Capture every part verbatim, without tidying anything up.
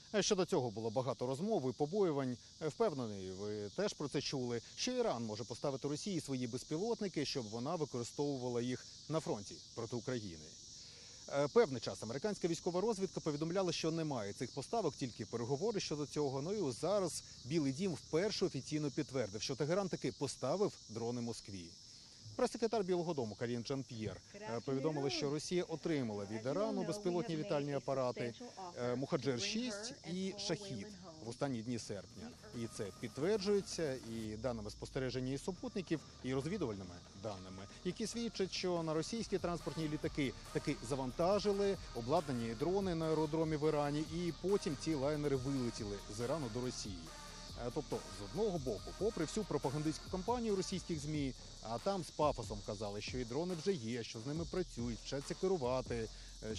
Щодо цього було багато розмов і побоювань. Впевнений, ви теж про це чули, що Іран може поставити Росії свої безпілотники, щоб вона використовувала їх на фронті проти України. Певний час американська військова розвідка повідомляла, що немає цих поставок, тільки переговори щодо цього. Ну і зараз Білий дім вперше офіційно підтвердив, що Тегеран таки поставив дрони Москві. Прес-секретар Білого дому Карін Жан-П'єр повідомила, що Росія отримала від Ірану безпілотні літальні апарати Мухаджер шість і Шахід в останні дні серпня. І це підтверджується і даними спостереження і супутників, і розвідувальними даними, які свідчать, що на російські транспортні літаки таки завантажили обладнані дрони на аеродромі в Ірані, і потім ці лайнери вилетіли з Ірану до Росії. Тобто, з одного боку, попри всю пропагандистську кампанію російських ЗМІ, а там з пафосом казали, що і дрони вже є, що з ними працюють, вчаться керувати,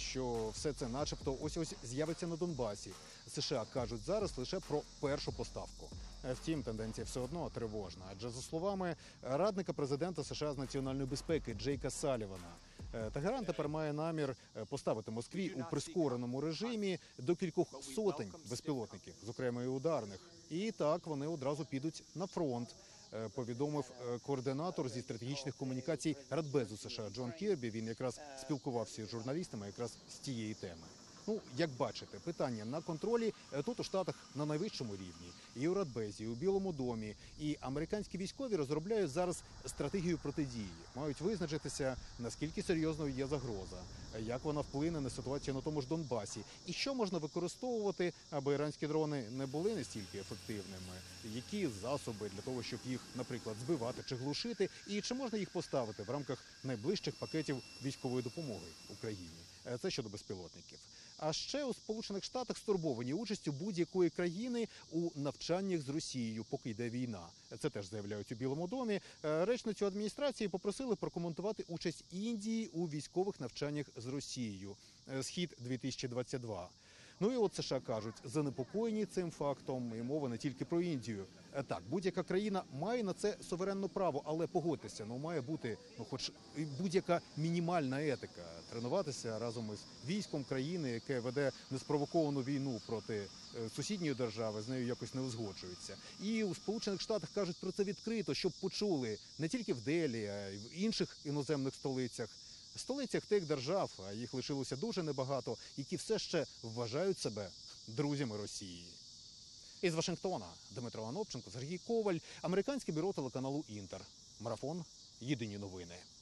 що все це начебто ось-ось з'явиться на Донбасі. США кажуть зараз лише про першу поставку. Втім, тенденція все одно тривожна. Адже, за словами радника президента США з національної безпеки Джейка Салівана, Тегеран тепер має намір поставити Москві у прискореному режимі до кількох сотень безпілотників, зокрема і ударних. І так вони одразу підуть на фронт, повідомив координатор зі стратегічних комунікацій Радбезу США Джон Кірбі. Він якраз спілкувався з журналістами якраз з цієї теми. Ну, як бачите, питання на контролі тут у Штатах на найвищому рівні. І у Радбезі, і у Білому домі, і американські військові розробляють зараз стратегію протидії. Мають визначитися, наскільки серйозною є загроза, як вона вплине на ситуацію на тому ж Донбасі, і що можна використовувати, аби іранські дрони не були настільки ефективними, які засоби для того, щоб їх, наприклад, збивати чи глушити, і чи можна їх поставити в рамках найближчих пакетів військової допомоги Україні. Це щодо безпілотників. А ще у Сполучених Штатах стурбовані участю будь-якої країни у навчаннях з Росією, поки йде війна. Це теж заявляють у Білому домі. Речницю адміністрації попросили прокоментувати участь Індії у військових навчаннях з Росією. Схід дві тисячі двадцять два. Ну і от США кажуть, занепокоєні цим фактом, і мова не тільки про Індію. Так, будь-яка країна має на це суверенне право, але погодьтеся, ну має бути, ну хоч будь-яка мінімальна етика. Тренуватися разом із військом країни, яке веде неспровоковану війну проти сусідньої держави, з нею якось не узгоджується. І у Сполучених Штатах кажуть про це відкрито, щоб почули не тільки в Делі, а й в інших іноземних столицях. Столицях тих держав, а їх лишилося дуже небагато, які все ще вважають себе друзями Росії. Із Вашингтона Дмитро Анопченко, Сергій Коваль, американське бюро телеканалу «Інтер». Марафон. Єдині новини.